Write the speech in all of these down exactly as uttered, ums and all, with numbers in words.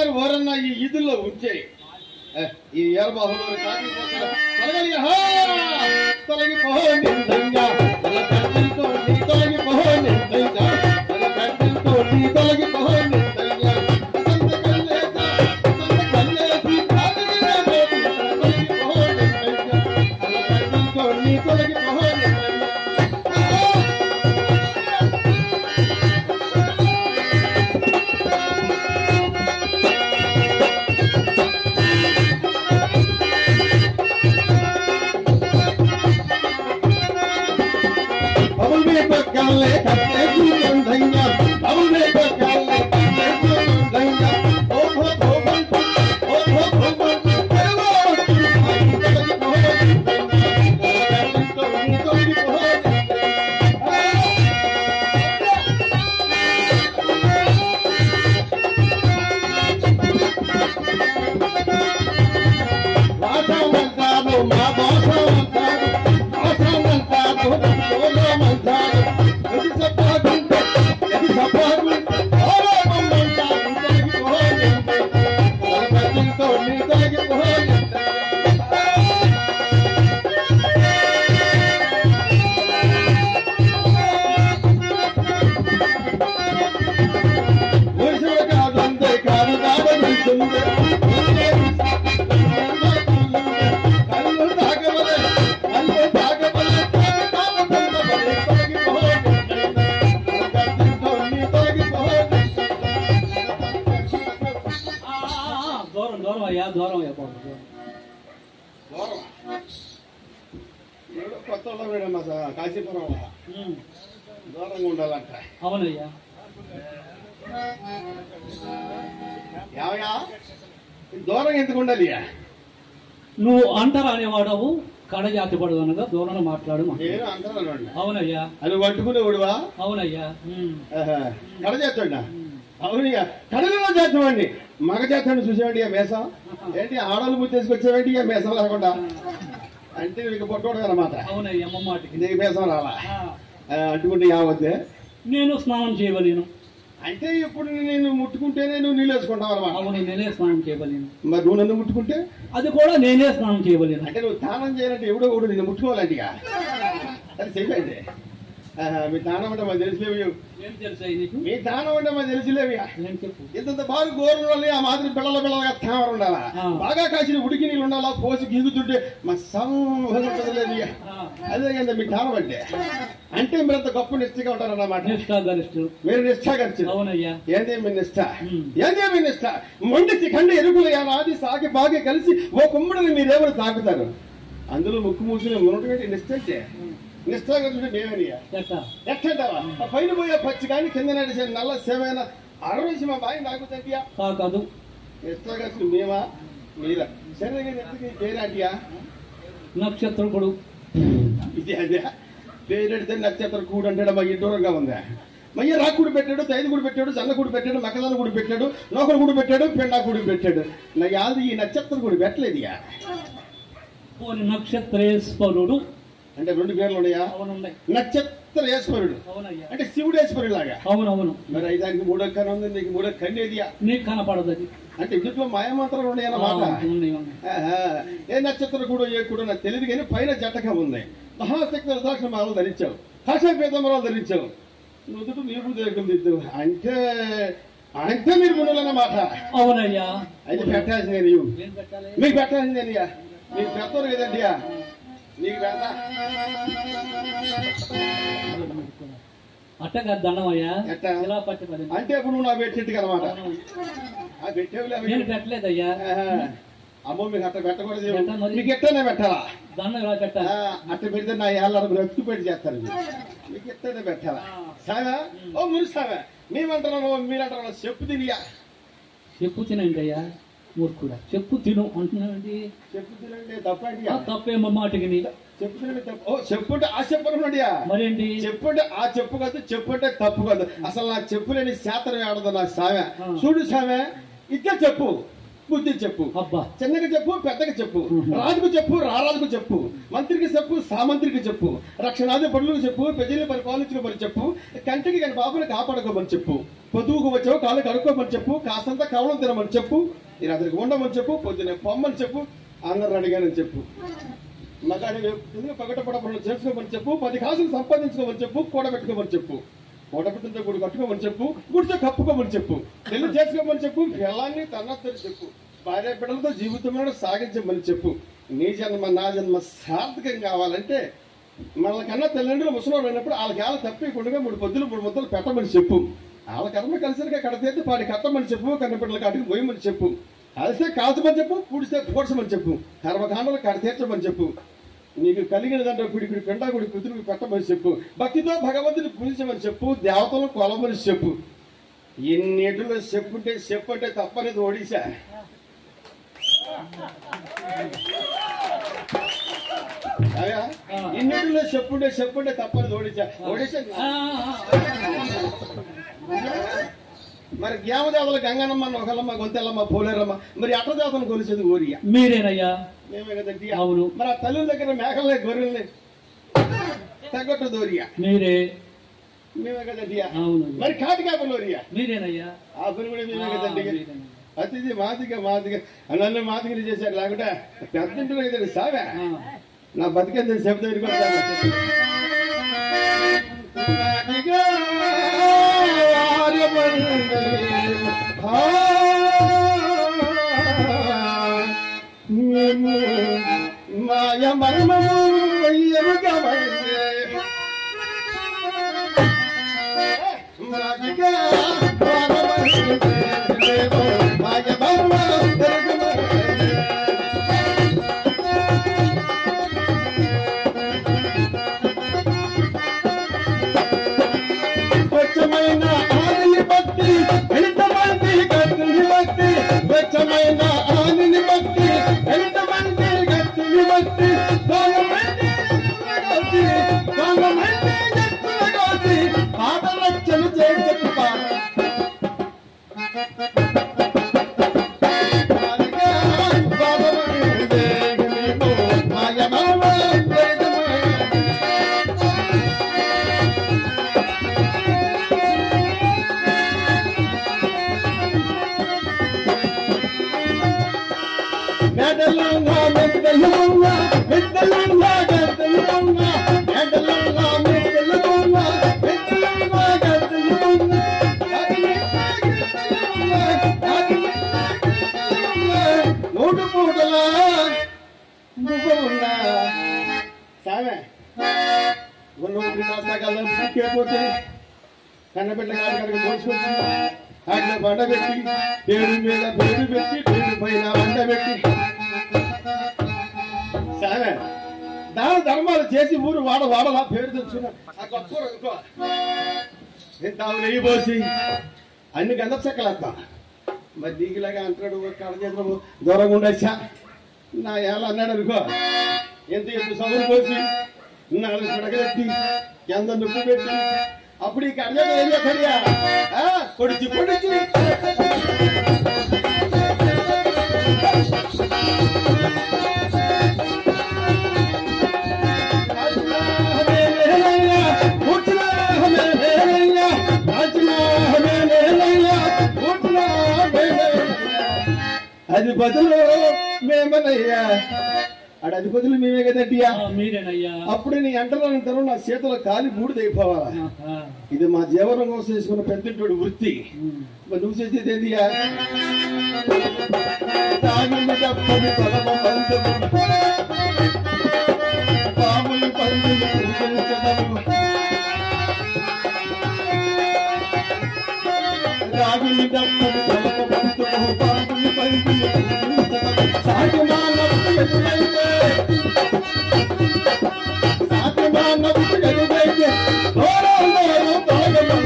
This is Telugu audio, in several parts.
కానీ ఓరన్నా ఈ ఈదుల్లో ఉంచాయి ఈ ఏరబాబులో కాగిపోతారు తొలగలి తొలగిపోహో నిందంగా తల కంటితో నీ తొలగిపోహో నిందంగా తల కంటితో నీ తొలగిపోహో నిందంగా సంత కల్లేత సంత కల్లేసి కాగిన తొలగిపోహో నిందంగా తల కంటితో నీ తొలగిపోహో నిందంగా Kalle kalle jundanga avne ko kalle kalle jundanga o ho ho o ho ho evo tolagi poho tolagi poho vaasa mantado ma vaasa mantado vaasa mantado tolo mantado Kasipuram దూరంగా ఉండాలంట అవునయ్యా ఏమయ్యా దూరం ఎందుకు ఉండాలి నువ్వు అంటారా అనేవాడవు కడజాతి పడదు అనగా దూరంగా మాట్లాడు నేను అంటాను అవునయ్యా అది పట్టుకునేవాడువా అవునయ్యా కడజాతుడా అవునయ్యా కడలలో చేస్తామండి మగ చేస్తాను చూసేవాడి ఆ మేసం ఏంటి ఆడలు ముత్తేసుకొచ్చేవాడి ఆ మేసం లేకుండా అంటే నీకు పొట్టోడు అనమాట అవునయ్యా అమ్మమాటికి నీకు మేసం రాలా అంటుకుంటే ఏమవుద్ది నేను స్నానం చేయవలేను అంటే ఇప్పుడు నేను ముట్టుకుంటేనే నువ్వు నీళ్ళు వేసుకుంటావు అనమాట అవును నేనే స్నానం చేయవలేను మరి నువ్వు నన్ను ముట్టుకుంటే అది కూడా నేనే స్నానం చేయవలేను అంటే నువ్వు స్నానం చేయాలంటే ఎవడో కూడా నేను ముట్టుకోవాలంటే అది చెయ్యండి మీ తానం అంటే మాకు తెలిసిలేవి మీ తానం అంటే మాకు తెలిసిలేవి ఇంత బాగా గోరు ఉండాలి ఆ మాదిరి పిల్లల పిల్లలుగా తామర ఉండాలా బాగా కాసిన ఉడికి నీళ్ళు ఉండాలా పోసి గీగుతుంటే మా సంహలేదు అదే కదా మీ తానం అంటే అంటే మీరంత గొప్ప నిష్ఠగా ఉంటారన్నమాట మీరు నిష్ఠాగరిచారు అవునయ్యా ఏందే మీ నిష్ఠ ఏందే మీ నిష్ఠ మొండిసి ఖండ ఎరుకులు ఆది సాగి బాగా కలిసి ఓ కుమ్మడిని మీరేమో తాకుతారు అందులో ముక్కు మూసిన మునటి నిష్ఠ అంటే నిష్ఠాగరిచుంటే మేమేనియా ఎట్టంటావా పైన పోయే పచ్చి కానీ కింద నడిచే నల్ల సేవైన అరవేసి మా బాయి నాకు తగ్గియా కాదు నిష్ఠాగరిచుడు మేమా మీరా సరే పేరాంటియా నక్షత్రకుడు ఇది అదే పేరెడితే నక్షత్ర కూడు అంటే మా దూరంగా ఉందా మయ్య రాకుడు పెట్టాడు తైదు గుడి పెట్టాడు సన్న గుడి పెట్టాడు మకదాన గుడి పెట్టాడు నోకరు గుడి పెట్టాడు పెండా గుడి పెట్టాడు నా యాది ఈ నక్షత్ర గుడి పెట్టలేదు ఇక నక్షత్రేశ్వరుడు అంటే రెండు పేర్లు ఉన్నాయా నక్షత్రేశ్వరుడు అంటే శివుడేశ్వరుడు లాగా అవునవును మరి ఐదానికి మూడో కన్ను ఉంది నీకు మూడో కన్నేదియా నీకు కనపడదు అది అంటే ఇందులో మాయమాత్రాలు ఉన్నాయి అన్నమాట ఏ నక్షత్రం కూడా ఏ కూడా నాకు తెలియదు కానీ పైన జటకం ఉంది మహాశక్తి రుద్రాక్ష మాలలు ధరించావు కాశపేతమరాలు ధరించావు నుదుడు నీకు దిద్దు అంటే అంటే మీరు గుణాలన్నమాట అవునయ్యా అయితే పెట్టాల్సిందే నీవు మీకు పెట్టాల్సిందేనయ్యా మీకు పెడతారు కదండియా నీకు పెడతా అట్టగా దండమయ్యా అంటే ఇప్పుడు నువ్వు నా పెట్టిట్టు అనమాట పెట్టలేదయ్యా అమ్మో మీకు అట్ట పెట్టకూడదు మీకు ఎట్టనే పెట్టాలా దండం ఇలా పెట్టాలా అట్ట పెడితే నా ఏళ్ళ బ్రతుకు పెట్టి చేస్తారు మీకు ఎట్టనే పెట్టాలా సావా ఓ మురుస్తావా మేమంటున్నాను మీరంటున్నా చెప్పు తినియా చెప్పు తినండియ్యా మూర్ఖుడా చెప్పు తిను అంటున్నాండి చెప్పు తినండి తప్పండి తప్పేమో మాటకి చెప్పు తినండి తప్పు చెప్పుంటే ఆ చెప్పనుడియా మరేంటి చెప్పుంటే ఆ చెప్పు కాదు చెప్పుంటే తప్పు కాదు అసలు నా చెప్పు లేని శాతం ఆడదు నా సామె చూడు సామె ఇట్లా చెప్పు బుద్ధి చెప్పు అబ్బా చిన్నగా చెప్పు పెద్దగా చెప్పు రాజుకు చెప్పు రారాజుకు చెప్పు మంత్రికి చెప్పు సామంత్రికి చెప్పు రక్షణాది పనులకు చెప్పు పెద్దలు పరిపాలించిన పని చెప్పు కంటికి కానీ బాబుని కాపాడుకోమని చెప్పు పొద్దుకు వచ్చావు కాళ్ళు కడుక్కోమని చెప్పు, కాస్తంత కవలం తినమని చెప్పు, నేను అతనికి ఉండమని చెప్పు, పొద్దున పొమ్మని చెప్పు, అందరు అడిగానని చెప్పు. మగాని పగట పడపడలు చేసుకోమని చెప్పు, పది కాసులు సంపాదించుకోమని చెప్పు, కూడబెట్టుకోమని చెప్పు, కూడబెట్టిన గుడి కట్టుకోమని చెప్పు, గుడితో కప్పుకోమని చెప్పు, పెళ్లి చేసుకోమని చెప్పు, పిల్లాన్ని తన్నత్తని చెప్పు, భార్య బిడ్డలతో జీవితంలో సాగించమని చెప్పు. నీ జన్మ నా జన్మ సార్థకం కావాలంటే మనకన్నా తల్లిదండ్రులు ముసలి అయినప్పుడు వాళ్ళకి వాళ్ళ తప్పకుండా మూడు పొద్దులు మూడు ముద్దలు పెట్టమని చెప్పు. వాళ్ళ కర్మ కలిసిగా కడతేస్తే పాడి కట్టమని చెప్పు, కన్నపిల్లల కాటికి పోయమని చెప్పు, కలిస్తే కాల్చమని చెప్పు, పూడిస్తే పూడ్చమని చెప్పు, కర్మకాండలు కడతీర్చమని చెప్పు, నీకు కలిగినదంటే కుడికుడి పెండా గుడి కుదురుకు పెట్టమని చెప్పు, భక్తితో భగవంతుని పూజించమని చెప్పు, దేవతలను కొలమని చెప్పు. ఎన్నిటిలో చెప్పుంటే చెప్పు అంటే తప్పనేది ఒడిశా. ఇన్నిటిలో చెప్పుంటే చెప్పుంటే తప్పని ఓడిచా ఓడిచా మరి గ్యామదేవతలు గంగనమ్మ నొకలమ్మ గొంతెల్లమ్మ పోలేరమ్మ, మరి అట్ల దేవతను కొలిసేది ఓరియా మీరేనయ్యా. మేమే కదండి. అవును. మరి ఆ తల్లుల దగ్గర మేకలే గొర్రెల్ని తగ్గట్టు దోరియా మీరే. మేమే కదండి. అవును. మరి కాటికాపలు ఓరియా మీరేనయ్యా. ఆ పని కూడా మేమే కదండి. అతిథి మాదిగా మాదిగా నన్ను మాదిగలు చేశారు, లేకుంటే పెద్దంటున్నా కదండి సావే నా బతికేంత శబ్ద మాయ మర్మము స్వచ్ఛమైన ఆనిని బట్టి ఎంతమంది గట్టుని బట్టి, స్వచ్ఛమైన ఆనిని బట్టి ఎంతమంది గట్టుని బట్టి, కొంతమంది కొంతమంది ఎత్తుల కోసి పాట రక్షలు చేసి పాట మెడలంగా మెద్దలుగా మెద్దలంగా గద్దలుగా మెడలంగా మెద్దలుగా మెద్దలంగా గద్దలుగా నూటు పూటలా నువ్వు ఉన్నా సామె ఉన్నప్పుడు కాస్తాకాలం పోతే కన్నబిడ్డ కాడికి పోసుకొచ్చి అట్లా బండ పెట్టి పేరు మీద పేరు పెట్టి పేరు పైన బండ పెట్టి సరే దాన ధర్మాలు చేసి ఊరు వాడ వాడలా పేరు తెచ్చుకున్నా ఆ గొప్ప ఎంత నెయ్యి పోసి అన్ని గంధపు చెక్కలేస్తా. మరి దీగిలాగా అంటాడు కడచేతులు దూరంగా ఉండొచ్చా నా ఏళ్ళ అన్నాడు అనుకో, ఎంత ఎంత సములు పోసి నాలుగు పిడకలెట్టి ఎంత నొప్పి పెట్టి అప్పుడు ఈ కడచేత ఏం చేస్తాడియా పొడిచి పొడిచి అది బదులు మేమనయ్యా, అడు అది బదులు మేమే కదయ్యా మీరేనయ్యా. అప్పుడు నీ అంటలంటారు నా చేతుల కాలి బూడిదైపోవాలా. ఇది మా జీవనం కోసం చేసుకున్న పెద్దంటోడు వృత్తి. మరి నువ్వు చేసేది ఏందియా? పాములు పందులు రాగులు డప్పులు తలప పంతులు పాములు పందులు సాగు మానవుడు ఎదురైతే సాగు మానవుడు ఎదురైతే దూరం దూరం తొలగలు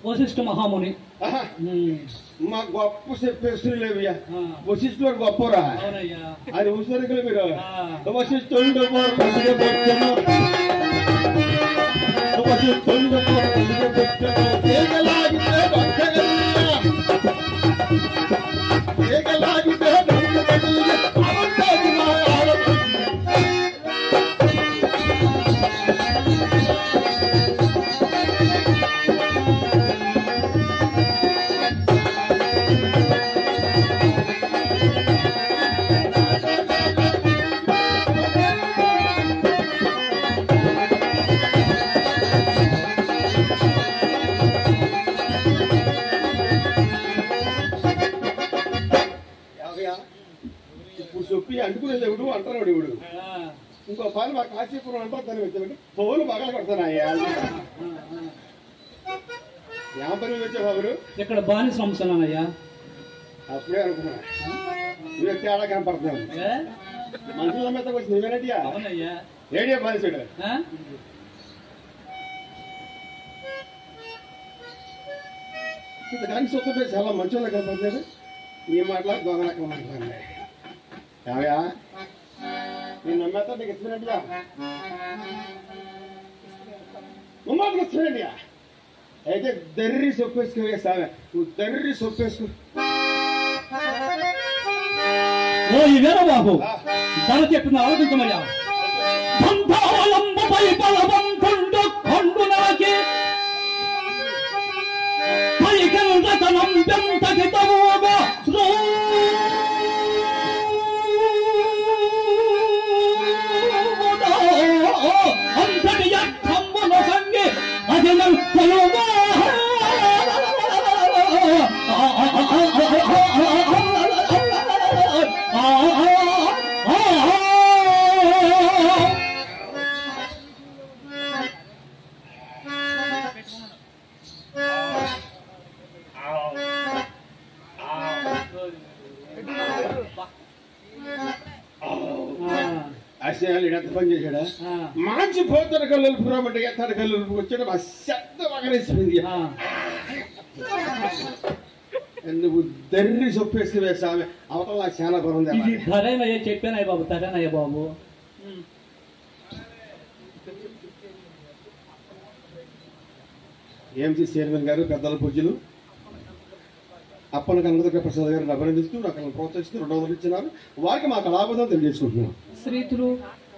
వశిష్ఠ మహాముని. మా గొప్ప చెప్పేస్తులు లేవయ్యా. వశిష్ఠుడు గొప్పరా అది ఉసరికలు మీరు. వశిష్ఠుడు వశిష్ఠుడు అంటుకునే దేవుడు అంటారు దేవుడు. ఇంకో పాలు మా కాశీపురం అంటారు దాన్ని వచ్చాడు తోలు బాగా కొడతానయ్యా. ఏం పని వచ్చావు బాబులు? ఇక్కడ బాని సంస్థనయ్యా. అప్పుడే అనుకున్నా నువ్వు తేడా కనపడుతున్నావు. మనుషుల మీద వచ్చి నువ్వేనటియా ఏడియా బానిసాడు. కానీ సొత్తు చాలా మంచిగా కనపడుతుంది. నీ మాట్లాడి దొంగ రకం మాట్లాడినా ఏమయ్యా నేను నమ్మేస్తా నీకు ఇచ్చినట్టుగా నువ్వు ఇచ్చినట్టుగా అయితే దర్రి సొప్పేసుకో సామె నువ్వు దర్రి సొప్పేసుకో. ఓ ఇవేరా బాబు ధర చెప్పిన ఆలోచించమయ్యా. బంధాలంబపై బలవంతుండు కొండు నాకి పైకంతనం పెంతగితముగా అంతటి యక్షంబుల సంగి అజనం కొలువా ఎంత పని చేశాడా? మంచి పోతన కళ్ళు పురామంటే ఎత్తాడు కళ్ళు వచ్చాడు మా శబ్ద వగరేసిపోయింది. నువ్వు దర్రి సొప్పేసి వేసామె అవతల నాకు చాలా బాగుంది. ధరేనయ్యా చెప్పానయ్య బాబు ధరేనయ్య బాబు. ఏఎంసీ చైర్మన్ గారు పెద్దల పూజలు అప్పన కనకదుర్గ ప్రసాద్ గారిని అభినందిస్తూ నాకు ప్రోత్సహిస్తూ రెండు వందలు ఇచ్చినారు. వారికి మా కళాబోధం తెలియజేసుకుంటున్నాం. శ్రీతులు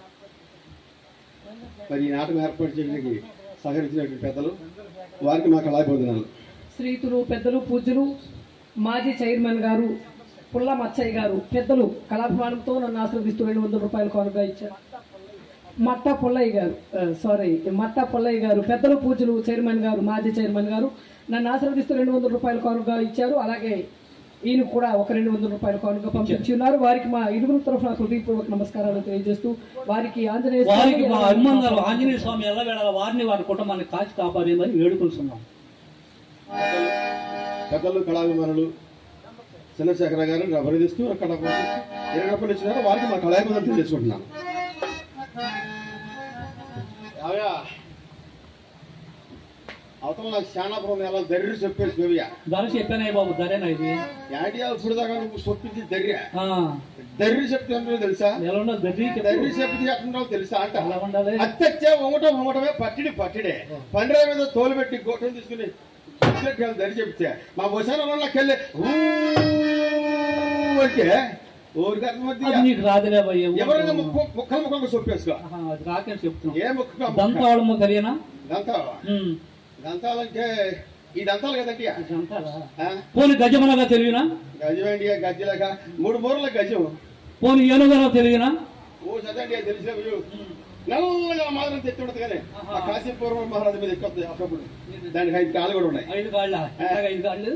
మరి ఈ నాటకం ఏర్పాటు చేయడానికి సహకరించినటువంటి పెద్దలు వారికి మా కళాబోధనాలు. శ్రీతులు పెద్దలు పూజ్యులు మాజీ చైర్మన్ గారు పుల్ల మచ్చయ్య గారు పెద్దలు కళాభిమానంతో నన్ను ఆశ్రదిస్తూ రెండు వందల రూపాయలు కానుగా ఇచ్చారు. మట్టా పుల్లయ్య గారు సారీ మట్టా పుల్లయ్య గారు పెద్దలు పూజ్యులు చైర్మన్ గారు మాజీ చైర్మన్ గారు నన్ను ఆశ్రదిస్తూ రెండు వందల రూపాయలు కానుగా ఇచ్చారు. అలాగే ఈయన కూడా ఒక రెండు వందల రూపాయలు కానుక పంపించి ఉన్నారు. వారికి మా ఇరువురు తరఫున హృదయపూర్వక నమస్కారాలు తెలియజేస్తూ వారికి ఆంజనేయ వారికి మా అభిమానాలు ఆంజనేయ స్వామి ఎల్లవేళ వారిని వారి కుటుంబాన్ని కాచి కాపాడేమని వేడుకుంటున్నాం. పెద్దలు కళాభిమానులు చంద్రశేఖర గారిని అభినందిస్తూ అక్కడ ఇరవై రూపాయలు ఇచ్చినారు. వారికి మా కళాభిమానం తెలియజేసుకుంటున్నాను. అవతల నాకు చాలా బాగుంది. దర్రి చెప్పేసి ధర చెప్పానే బాబు ధరేనా ఇది యాడియా ఇప్పుడు దాకా నువ్వు సొప్పింది దర్రి దర్రి చెప్తే తెలుసా? దర్రి దర్రి చెప్తే ఎట్లుంటావు తెలుసా అంట. అత్తే ఒంగటం ఒంగటమే పట్టిడి పట్టిడే పండ్ర మీద తోలు పెట్టి గోటం తీసుకుని దరి చెప్తే మా వసానంలోకి వెళ్ళి అంటే ఊరికి అర్థమవుతుంది. నీకు రాదులే ఎవరైనా ముక్కలు ముక్కలు సొప్పేసుకో రాకే చెప్తున్నా. ఏ ముక్క దంతాళము తెలియనా? దంతావా దంతాలంటే ఈ దంతాలు కదండి. పోనీ గజమనగా తెలియనా? గజమేంటి గజ్జలాక మూడు మూరల గజం. పోనీ ఏనుగనో తెలియనా? ఓ చదండి తెలిసిన నల్లగా మాత్రం తెచ్చి ఉండదు కానీ ఆ కాశీపూర్వం మహారాజు మీద ఎక్కువ అప్పుడప్పుడు దానికి ఐదు కాళ్ళు కూడా ఉన్నాయి. ఐదు కాళ్ళ ఐదు కాళ్ళు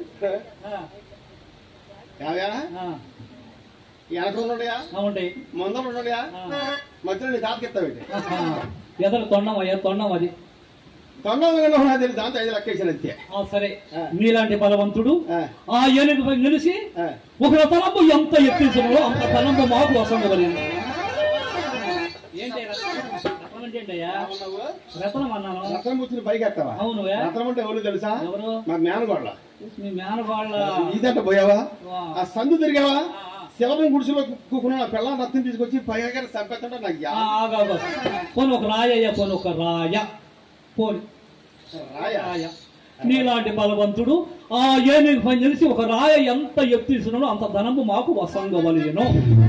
వెనకలు ఉన్నాయా ఉంటాయి ముందలు ఉన్నాయా మధ్యలో నీ తాతకి ఎత్తావేంటి ఎదరు తొండం అయ్యా తొండం అది తొండం దాంతో ఐదు లెక్కేసాను అంతే. సరే మీలాంటి బలవంతుడు ఆ ఏనుగు నిలిచి ఒక తలంపు ఎంత ఎత్తించమో అంత తలంపు మాకు వసంగలిగింది. ఏంటి రత్నం అన్నాను. రత్నం కూర్చుని పైకి ఎత్తావా? అవును. రత్నం అంటే ఎవరు తెలుసా? ఎవరు? మా మేనగోళ్ళ. మీ మేనగోళ్ళ ఇదంట పోయావా? ఆ సందు తిరిగావా? శివరం గుడిసెలో కూకున్న పిల్లల రత్నం తీసుకొచ్చి పైగా చంపేస్తుంటే నాకు పోను ఒక రాయ పోను ఒక రాయ పోని రాయ నీలాంటి బలవంతుడు ఆ ఏనుగు పని తెలిసి ఒక రాయ ఎంత ఎత్తిస్తున్నాడో అంత ధనము మాకు వసంగవలేను.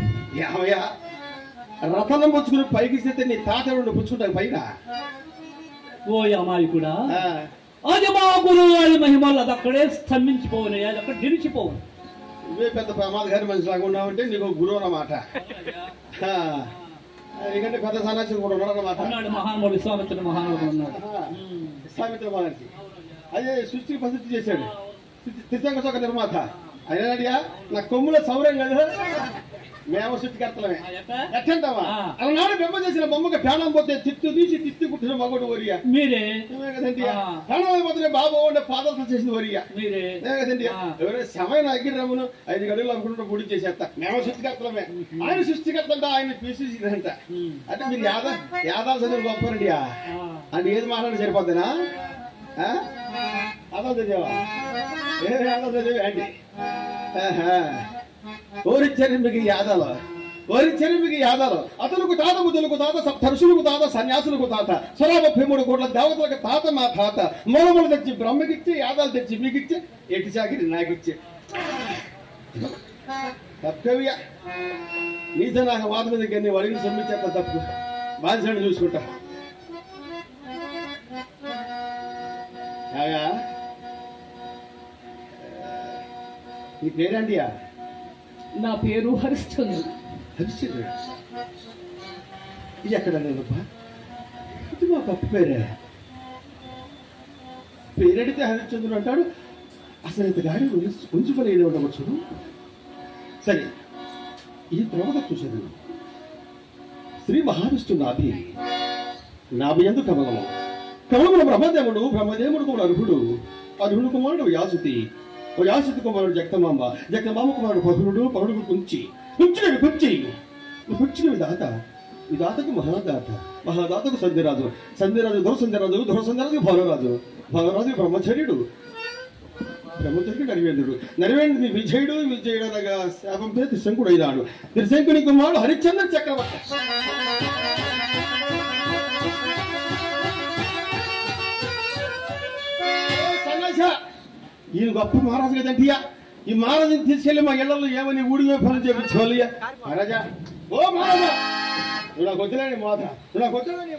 రతనం పుచ్చుకుని పైకి ఇస్తే నీ తాత రెండు పుచ్చుకుంటాను పైన. ఓ అమాయకుడా, అది మా గురువు వారి మహిమలు అది అక్కడే స్తంభించిపోవును, అది అక్కడ నిలిచిపోవు. నువ్వే పెద్ద ప్రమాదకారి మనిషి లాగా ఉన్నావంటే నీకు గురువు అన్నమాట. ఎందుకంటే పెద్ద సన్యాసి కూడా ఉన్నాడు అన్నమాట. ఉన్నాడు మహానుభావుడు, విశ్వామిత్రుడు మహానుభావుడు ఉన్నాడు. విశ్వామిత్ర మహర్షి అదే సృష్టికి ప్రసిద్ధి చేశాడు, త్రిశంకశోక నిర్మాత. అయినా నా కొమ్ముల సౌరం కదా, మేము సృష్టికర్తలమే. ఎట్టంటావా? అలానాడు బొమ్మ చేసిన బొమ్మకి ప్రాణం పోతే తిత్తు తీసి తిత్తి కుట్టిన మగోడు వరియా మీరే కదండి. ప్రాణం అయిపోతే బాబు ఉండే పాదలు చేసిన వరియా మీరే కదండి. ఎవరైనా సమయం అగ్గిరమ్మును ఐదు గడులు అనుకుంటూ గుడి చేసేస్తా. మేము సృష్టికర్తలమే, ఆయన సృష్టికర్త ఆయన పీసీసీదంట. అంటే మీరు యాదా యాదాలు చదువు గొప్పరండి అంటే ఏది మాట్లాడి సరిపోద్దినా? యాదాలు చదివా? ఏ యాదాలు చదివా అండి? ఓరిచ్చారు మీకు యాదాలు, ఓరిచ్చారు మీకు యాదాలు. అతనుకు తాత, బుద్ధులకు తాత, సప్తర్షులకు తాత, సన్యాసులకు తాత, సురా ముప్పై మూడు కోట్ల దేవతలకు తాత మా తాత. మూలములు తెచ్చి బ్రహ్మకిచ్చి, యాదాలు తెచ్చి మీకిచ్చి, ఎటు చాకిరి నాకిచ్చి. తప్పవియా నీతో నాకు వాత మీద కానీ వడిని సొమ్మిచ్చేస్తా తప్పు. బాధించండి చూసుకుంటా. నీ పేరేంటియా? నా పేరు హరిశ్చంద్రుడు. హరిశ్చంద్రుడు ఇది ఎక్కడ నేను ఇది మా గొప్ప పేరే. పేరెడితే హరిశ్చంద్రుడు అంటాడు. అసలు ఇంత గాడి ఉంచుకొని ఏది ఉండవచ్చు. సరే, ఈ త్రోవగా చూశాను. శ్రీ మహావిష్ణు నాభి, నాభి ఎందు కమలము, కమలమున బ్రహ్మదేవుడు, బ్రహ్మదేవుడు కూడా అర్హుడు, అర్హుడు కుమారుడు వ్యాసుతి, వ్యాసుతి కుమారుడు జగతమాంబ, జగతమాంబ కుమారుడు పహురుడు, పహుడుకు కుంచి, కుంచినవి కుంచి, కుంచిన విధాత, విధాతకు మహాదాత, మహాదాతకు సంధ్యరాజు, సంధ్యరాజు ధుర సంధ్యరాజు, ధుర సంధ్యరాజు భానురాజు, భానురాజు బ్రహ్మచర్యుడు, బ్రహ్మచర్యుడు నరివేంద్రుడు, నరివేంద్రుని విజయుడు, విజయుడు అనగా శాపం పేరు త్రిశంకుడు అయినాడు. త్రిశంకుని కుమారుడు హరిశ్చంద్ర చక్రవర్తి. ఈయన గొప్ప మహారాజు కదంటియా. ఈ మహారాజుని తీసుకెళ్లి మా ఇళ్లలో ఏమని ఊడిమే పనులు చేపించుకోవాలి. మహారాజా, ఓ మహారాజా, నువ్వు నాకు వద్దులేని మాత, నువ్వు నాకు వద్దులేని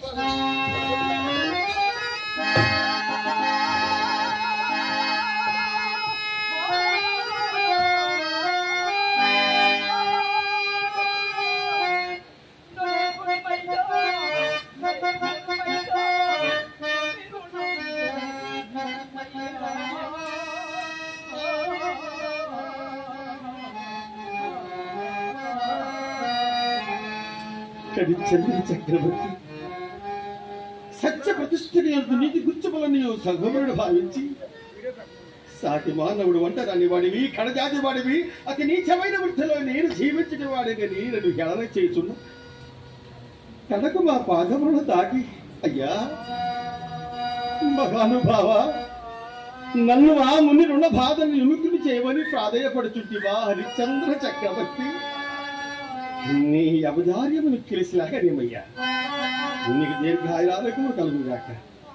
చంద్ర చక్రవర్తి సత్య ప్రతిష్ఠని అంటూ నీతి గుచ్చబలని సగముడు భావించి సాటి మానవుడు ఒంటరాని వాడివి, కడజాతి వాడివి, అతి నీచమైన వృద్ధిలో నేను జీవించిన వాడిని నేను హేళన చేయుచున్నా. కనుక మా పాదములను తాకి అయ్యా మహానుభావ, నన్ను ఆ ముని రుణ బాధను విముక్తిని చేయమని ప్రాధేయపడుచుంటివా హరిశ్చంద్ర చక్రవర్తి. నీ అవధార్యమును తెలిసిలాగా నేమయ్యా, నీకు దీర్ఘాయురాలకు కలుగుగాక.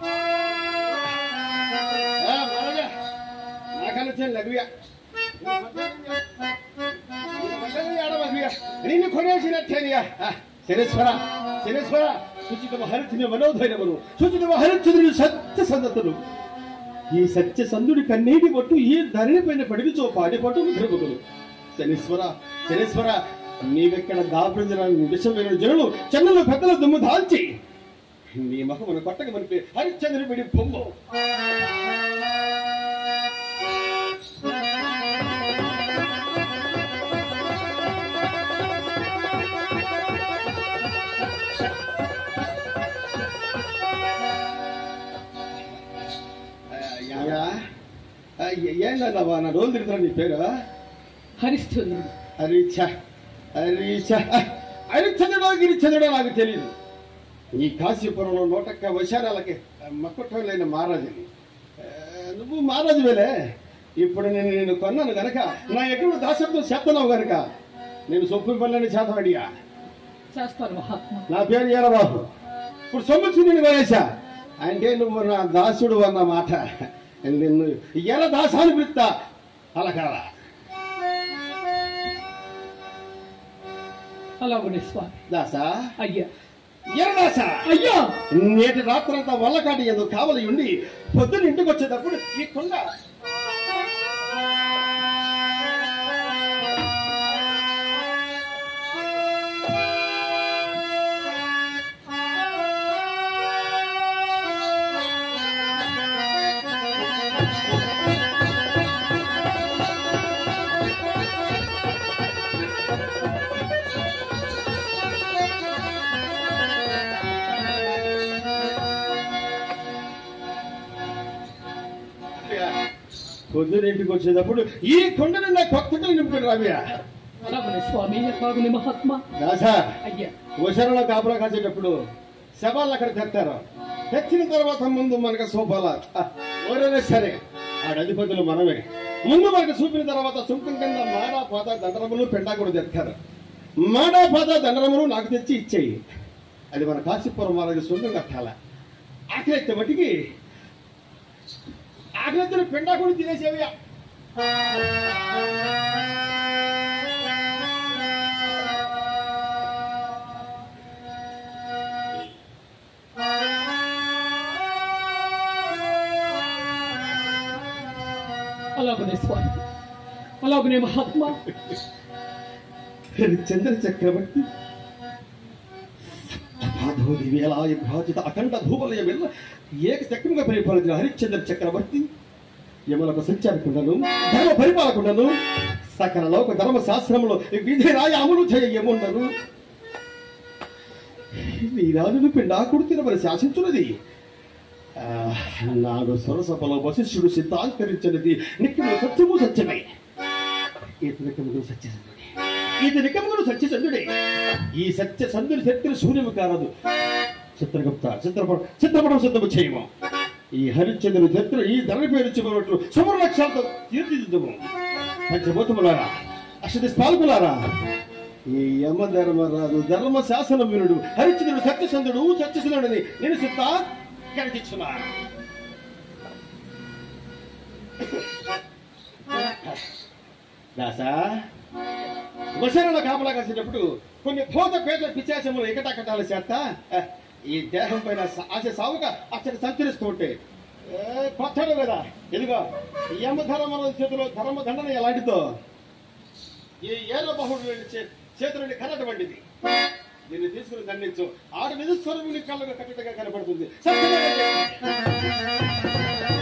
నిన్ను కొనేసినట్టేనియా శనేశ్వర, శనేశ్వర సుచిత హరిచుని మనోధైర్యమును, సుచిత హరిచుని సత్య సందతులు, ఈ సత్య సందుడి కన్నీటి పట్టు ఈ ధరణి పైన పడిచో పాడి పట్టు ధృముకులు. శనేశ్వర, శనేశ్వర నీవెక్కడ దాపరించడానికి విషమైన జనులు చెన్నలు పెద్దల దుమ్ము దాల్చి నీ మహమును కొట్టక మనిపి హరిశ్చంద్రుడి పిడి బొమ్మ. ఏంటన్నావా నా రోజులు తిరుగుతున్నా? నీ పేరు హరిశ్చంద్రుడు. హరిచ హరిచ హరిచంద్రుడో గిరిచంద్రుడో నాకు తెలియదు. ఈ కాశీపురంలో నూటొక్క వశారాలకి మక్కుటలైన మహారాజుని. నువ్వు మహారాజు వేలే. ఇప్పుడు నేను నేను కొన్నాను గనక నా ఎటువంటి దాసత్వం చేస్తున్నావు గనక నేను సొప్పు పల్లెని చేతం అడిగా చేస్తాను మహాత్మా. నా పేరు ఏలబాబు. ఇప్పుడు సొమ్ము నేను వేసా అంటే నువ్వు నా దాసుడు అన్న మాట. నిన్ను ఎల దాసాన్ని పిలుస్తా అలకాల. అలాగే స్వామి. దాసా అయ్యా. ఎరదాసా అయ్యా. నేటి రాత్రంతా వల్లకాటి ఎందుకు కావలి ఉండి పొద్దున్న ఇంటికి వచ్చేటప్పుడు ఈ కొండ పొద్దునింటికి వచ్చేటప్పుడు ఈ కొండని నా కొత్తగా నింపుకుని రావ్యా. స్వామి మహాత్మా. దాసా అయ్యా. వశరంలో కాపురా కాసేటప్పుడు శవాళ్ళు అక్కడ తెస్తారు. తెచ్చిన తర్వాత ముందు మనకు సోపాల ఎవరైనా సరే ఆడ అధిపతులు మనమే. ముందు మనకు చూపిన తర్వాత సుంకం కింద మాడా పాత దండరములు పెండా కూడా తెస్తారు. మాడా పాత దండరములు నాకు తెచ్చి ఇచ్చేయి. అది మన కాశీపురం వాళ్ళకి సొంతం కట్టాల. ఆకలి మట్టికి ఆకలి పెండా కూడా తినేసేవయ్యా. అలాగనే స్వామి. అలాగనే మహాత్మా. చంద్ర చక్రవర్తి విభాజిత అఖండ భూవలయ వెళ్ళ ఏక చక్రంగా పరిపాలించిన హరిశ్చంద్ర చక్రవర్తి యమలకు సంచారకుండను ధర్మ పరిపాలకుండను సకల లోక ధర్మ శాస్త్రములో విధి రాయ అమలు చేయముండను. ఈ రాజును పిండాకుడు తినమని శాసించున్నది. నాడు సొరసభలో వశిష్ఠుడు సిద్ధాంతరించినది నిక్కము సత్యము సత్యమే. ఇది నిక్కముడు సత్యసంధుడే. ఇది నిక్కముడు సత్యసంధుడే. ఈ సత్య సంధుని శక్తిని శూన్యము కారదు. చిత్రగుప్త చిత్రపటం చిత్రపటం సిద్ధము చేయము. ఈ హరిశ్చంద్రుని చరిత్ర ఈ ధరని పేరుచుకున్నట్లు సువర్ణ లక్ష్యాలతో తీర్చిదిద్దుము. పంచభూతములారా అష్టది పాల్పులారా ఈ యమధర్మరాజు ధర్మ శాసన వీరుడు హరిశ్చంద్రుడు సత్యసంధుడు సత్యశీలుడని నేను సిద్ధ కనిపించున్నా. దాసా వశరంలో కాపలా కాసేటప్పుడు కొన్ని భూత పేద పిశాచములు ఎకటకటాల చేత ఈ దేహం పైన ఆశ సావుగా అక్కడ సంచరిస్తూ ఉంటే కొట్టడు కదా. ఇదిగో యమధర్మ చేతిలో ధర్మ దండన ఎలాంటిదో ఈ ఏల బహుడు చేతుల నుండి కర్రట వండిది. దీన్ని తీసుకుని దండించు. ఆడ నిజస్వరం కళ్ళగా కట్టగా కనపడుతుంది.